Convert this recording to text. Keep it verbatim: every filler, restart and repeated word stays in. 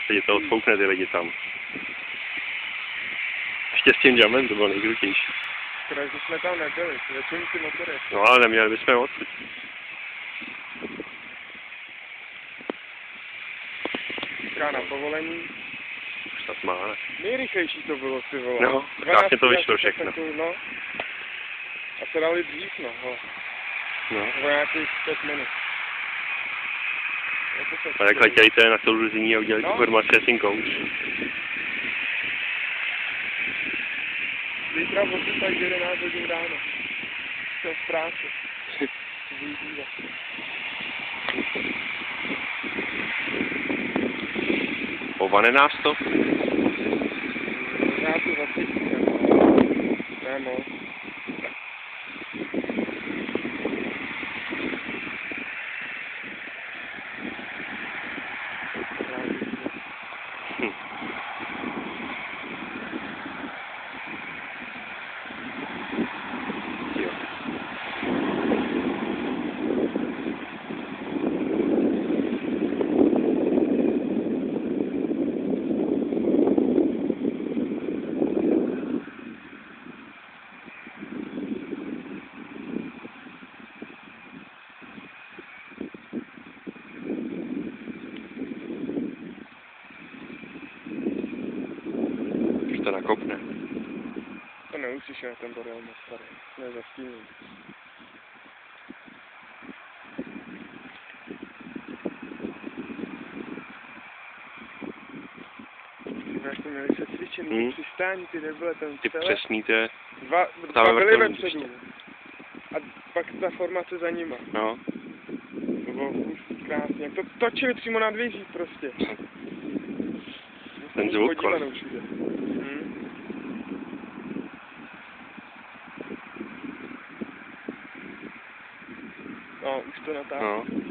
Teď to odfoukne ty lidi tam. Ještě s tím jamem to bylo nejkrutější. Škoda, že jsme tam nebyli, většinou ty motory. No ale neměli bychom odsud. Říká na povolení. Už snad má, ne? Nejrychlejší to bylo, ty vole. No, krásně to vyšlo všechno. Takový, no. A se dali dřív, no. Hele. No. Nebo nějakých pět minut. A jak letěli to je na sourození a udělali no. tu formaci Racing Coach. Zítra odtud tak jedenáct hodin ráno. Jsem v práci. Vyjíždívat. Povane nás to? Já to zacítím. Ne moc. Hm. Jo. Už to nakopne. To nemusíš na ten borel moc tady. Ne zastíním. Jak to měli se cvičit, Hmm. přistání, ty nebyly ten Ty celé. přesný, to je... Dva, Tam dva byly vrtulník vepředu. A pak ta formace za nima. No. To bylo už krásně. Jak to točili přímo nad věží prostě. Ten zvuk kolem. Hmm. No, už to natáhne. No.